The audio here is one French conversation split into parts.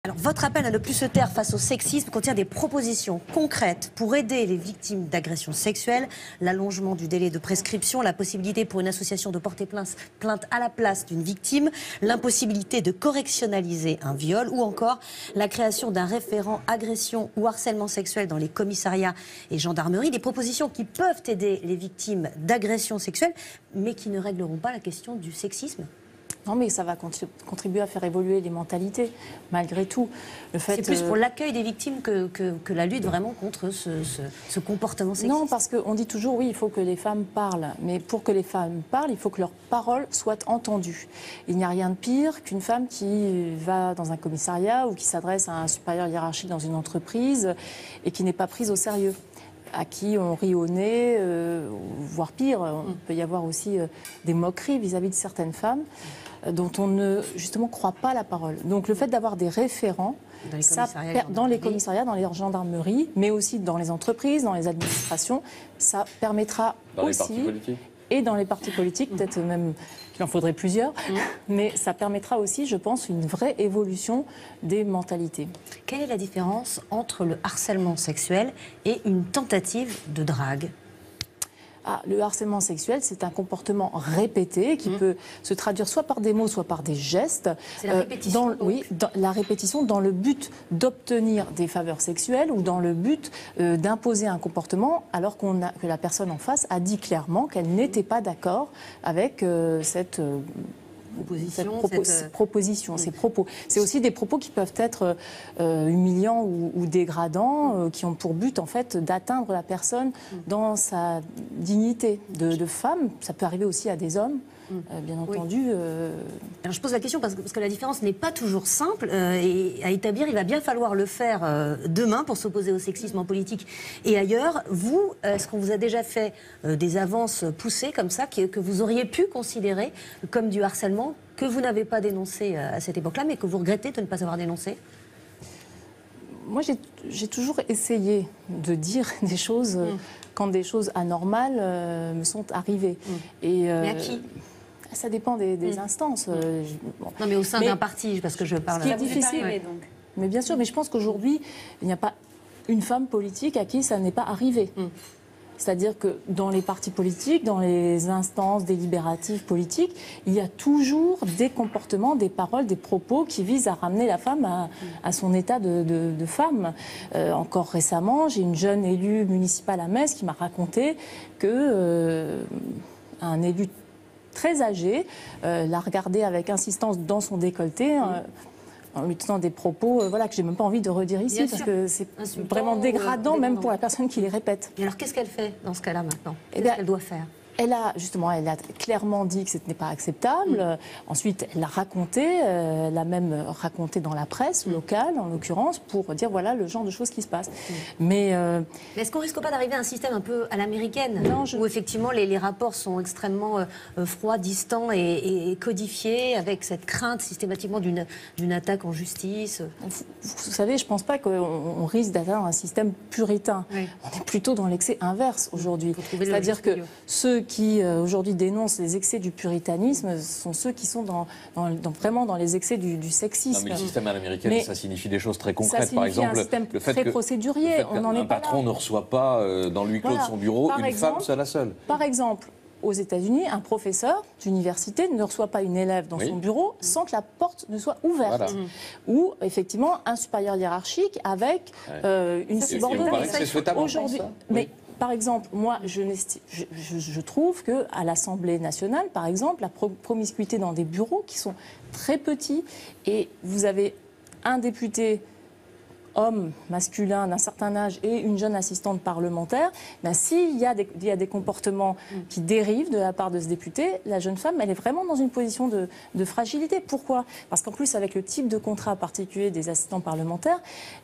Alors, votre appel à ne plus se taire face au sexisme contient des propositions concrètes pour aider les victimes d'agressions sexuelles, l'allongement du délai de prescription, la possibilité pour une association de porter plainte à la place d'une victime, l'impossibilité de correctionnaliser un viol ou encore la création d'un référent agression ou harcèlement sexuel dans les commissariats et gendarmeries. Des propositions qui peuvent aider les victimes d'agressions sexuelles, mais qui ne régleront pas la question du sexisme. Non, mais ça va contribuer à faire évoluer les mentalités, malgré tout. C'est plus pour l'accueil des victimes que la lutte vraiment contre ce comportement sexiste. Non, parce qu'on dit toujours, oui, il faut que les femmes parlent. Mais pour que les femmes parlent, il faut que leurs paroles soient entendues. Il n'y a rien de pire qu'une femme qui va dans un commissariat ou qui s'adresse à un supérieur hiérarchique dans une entreprise et qui n'est pas prise au sérieux, à qui on rit au nez, voire pire. On peut y avoir aussi des moqueries vis-à-vis de certaines femmes dont on ne, justement, croit pas la parole. Donc le fait d'avoir des référents dans les commissariats, dans les gendarmeries, mais aussi dans les entreprises, dans les administrations, ça permettra dans aussi... les partis politiques. Et dans les partis politiques, peut-être même qu'il en faudrait plusieurs, mais ça permettra aussi, je pense, une vraie évolution des mentalités. Quelle est la différence entre le harcèlement sexuel et une tentative de drague ? Le harcèlement sexuel, c'est un comportement répété qui peut se traduire soit par des mots, soit par des gestes. C'est la répétition. La répétition dans le but d'obtenir des faveurs sexuelles ou dans le but d'imposer un comportement alors que la personne en face a dit clairement qu'elle n'était pas d'accord avec cette proposition, ces propos. C'est aussi des propos qui peuvent être humiliants ou dégradants, qui ont pour but en fait d'atteindre la personne dans sa dignité de femme. Ça peut arriver aussi à des hommes. Bien entendu. Alors je pose la question parce que la différence n'est pas toujours simple et à établir. Il va bien falloir le faire demain pour s'opposer au sexisme en politique et ailleurs. Vous, est-ce qu'on vous a déjà fait des avances poussées comme ça que vous auriez pu considérer comme du harcèlement que vous n'avez pas dénoncé à cette époque-là, mais que vous regrettez de ne pas avoir dénoncé ? Moi, j'ai toujours essayé de dire des choses quand des choses anormales me sont arrivées. Mais à qui ? Ça dépend des instances. Non, mais au sein d'un parti, parce que je parle... Ce qui est difficile, donc. Mais bien sûr, mais je pense qu'aujourd'hui, il n'y a pas une femme politique à qui ça n'est pas arrivé. C'est-à-dire que dans les partis politiques, dans les instances délibératives politiques, il y a toujours des comportements, des paroles, des propos qui visent à ramener la femme à son état de femme. Encore récemment, j'ai une jeune élue municipale à Metz qui m'a raconté que un élu très âgé l'a regardée avec insistance dans son décolleté, en lui tenant des propos que j'ai même pas envie de redire ici, parce que c'est vraiment dégradant, même pour la personne qui les répète. Et alors qu'est-ce qu'elle fait dans ce cas-là maintenant ? Qu'est-ce qu'elle doit faire ? Elle a clairement dit que ce n'est pas acceptable. Ensuite, elle l'a raconté, elle a même raconté dans la presse locale, en l'occurrence, pour dire voilà le genre de choses qui se passent. Mais est-ce qu'on risque pas d'arriver à un système un peu à l'américaine, où effectivement les rapports sont extrêmement froids, distants et codifiés, avec cette crainte systématiquement d'une attaque en justice ? Vous savez, je ne pense pas qu'on risque d'atteindre un système puritain. On est plutôt dans l'excès inverse aujourd'hui. C'est-à-dire que ceux qui aujourd'hui dénoncent les excès du puritanisme sont ceux qui sont vraiment dans les excès du sexisme. Non, mais le système à l'américaine, ça signifie des choses très concrètes. Par exemple, le fait très procédurier. Un patron ne reçoit pas dans le huis clos de son bureau une femme seule à seule. Par exemple, aux États-Unis, un professeur d'université ne reçoit pas une élève dans son bureau sans que la porte ne soit ouverte. Voilà. Ou effectivement un supérieur hiérarchique avec une subordonnée. C'est souhaitable aujourd'hui. Par exemple, moi, je trouve qu'à l'Assemblée nationale, par exemple, la promiscuité dans des bureaux qui sont très petits, et vous avez un député homme masculin d'un certain âge et une jeune assistante parlementaire, s'il y a des comportements qui dérivent de la part de ce député, la jeune femme, elle est vraiment dans une position de fragilité. Pourquoi ? Parce qu'en plus, avec le type de contrat particulier des assistants parlementaires,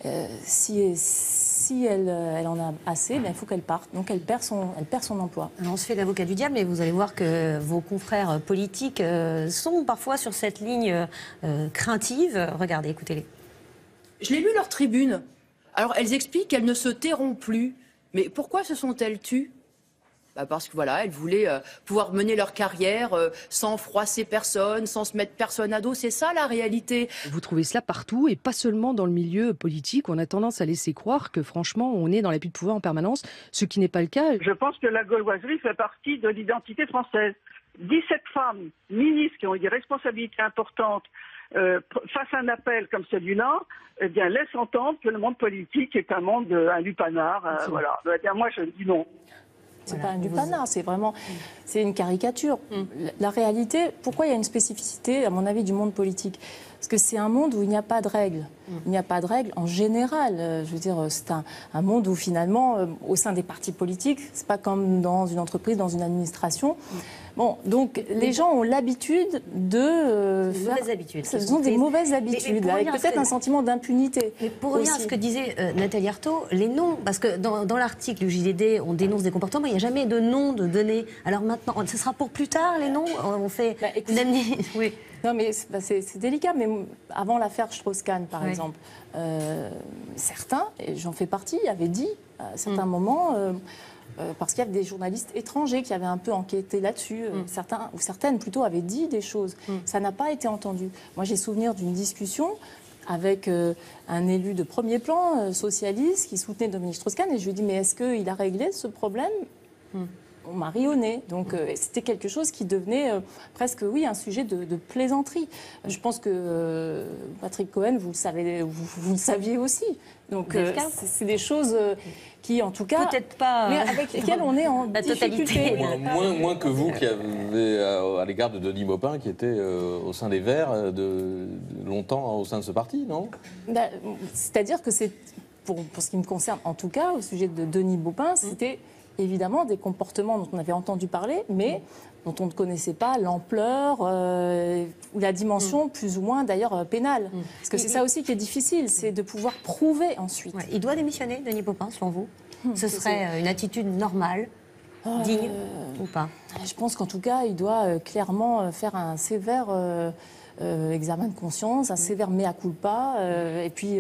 si elle en a assez, il faut qu'elle parte. Donc elle perd son emploi. Alors on se fait l'avocat du diable, mais vous allez voir que vos confrères politiques sont parfois sur cette ligne craintive. Regardez, écoutez-les. Je l'ai lu leur tribune. Alors elles expliquent qu'elles ne se tairont plus. Mais pourquoi se sont-elles tues ? Parce que voilà, elles voulaient pouvoir mener leur carrière sans froisser personne, sans se mettre personne à dos. C'est ça la réalité. Vous trouvez cela partout et pas seulement dans le milieu politique. On a tendance à laisser croire que franchement on est dans l'abus de pouvoir en permanence, ce qui n'est pas le cas. Je pense que la gauloiserie fait partie de l'identité française. 17 femmes ministres qui ont eu des responsabilités importantes face à un appel comme celui-là, eh bien, laisse entendre que le monde politique est un monde, un lupanar. Voilà. Eh bien, moi, je dis non. C'est pas un lupanar, c'est vraiment c'est une caricature. La réalité, pourquoi il y a une spécificité, à mon avis, du monde politique? Parce que c'est un monde où il n'y a pas de règles. Il n'y a pas de règles en général. Je veux dire, c'est un monde où finalement, au sein des partis politiques, c'est pas comme dans une entreprise, dans une administration. Bon, donc les gens ont l'habitude de faire... mauvaises habitudes. Ce sont des mauvaises habitudes, mais avec peut-être un sentiment d'impunité. Mais pour revenir à ce que disait Nathalie Arthaut, les noms, parce que dans l'article du JDD, on dénonce des comportements, il n'y a jamais de nom de donner. Alors maintenant, ce sera pour plus tard, les noms? On fait une amnistie. Oui. Non, mais c'est délicat. Mais avant l'affaire Strauss-Kahn, par exemple, certains, et j'en fais partie, avaient dit à certains moments... parce qu'il y avait des journalistes étrangers qui avaient un peu enquêté là-dessus. Certains, ou certaines plutôt, avaient dit des choses. Ça n'a pas été entendu. Moi, j'ai souvenir d'une discussion avec un élu de premier plan socialiste qui soutenait Dominique Strauss-Kahn. Et je lui ai dit, mais est-ce qu'il a réglé ce problème? On m'a ri au nez. Donc c'était quelque chose qui devenait presque, oui, un sujet de plaisanterie. Je pense que Patrick Cohen, vous le saviez aussi. Donc c'est des choses qui, en tout cas, peut-être pas, mais avec lesquelles on est en difficulté. Moins que vous qui avez à l'égard de Denis Baupin, qui était au sein des Verts longtemps au sein de ce parti, non? C'est-à-dire que c'est, pour ce qui me concerne, en tout cas, au sujet de Denis Baupin, c'était évidemment des comportements dont on avait entendu parler, mais dont on ne connaissait pas l'ampleur ou la dimension plus ou moins d'ailleurs pénale. Parce que c'est ça aussi qui est difficile, c'est de pouvoir prouver ensuite. Il doit démissionner, Denis Baupin, selon vous? Ce serait une attitude normale, digne ou pas? Je pense qu'en tout cas, il doit clairement faire un sévère... examen de conscience, un sévère mea culpa, et puis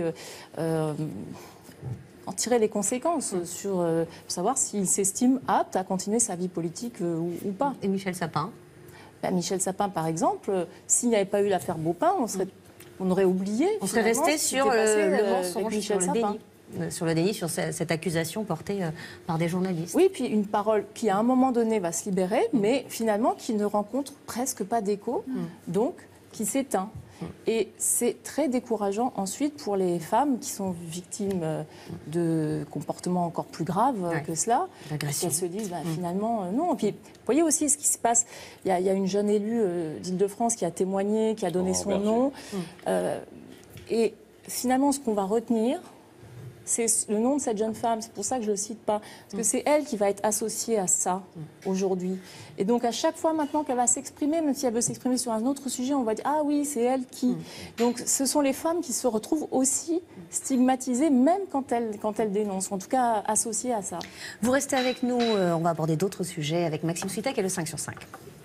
en tirer les conséquences sur savoir s'il s'estime apte à continuer sa vie politique ou pas. Et Michel Sapin? Michel Sapin, par exemple, s'il n'y avait pas eu l'affaire Baupin, on aurait oublié. On serait resté sur le mensonge, sur le déni. Sur le déni, sur cette accusation portée par des journalistes. Oui, puis une parole qui, à un moment donné, va se libérer, mais finalement qui ne rencontre presque pas d'écho, donc qui s'éteint. Et c'est très décourageant ensuite pour les femmes qui sont victimes de comportements encore plus graves que cela. Elles se disent finalement non. Et puis, vous voyez aussi ce qui se passe. Il y a une jeune élue d'Île-de-France qui a témoigné, qui a donné son nom. Et finalement, ce qu'on va retenir, c'est le nom de cette jeune femme. C'est pour ça que je ne le cite pas. Parce que c'est elle qui va être associée à ça aujourd'hui. Et donc, à chaque fois maintenant qu'elle va s'exprimer, même si elle veut s'exprimer sur un autre sujet, on va dire « Ah oui, c'est elle qui… » Donc, ce sont les femmes qui se retrouvent aussi stigmatisées, même quand elles dénoncent, en tout cas associées à ça. Vous restez avec nous, on va aborder d'autres sujets avec Maxime Switek et le 5 sur 5.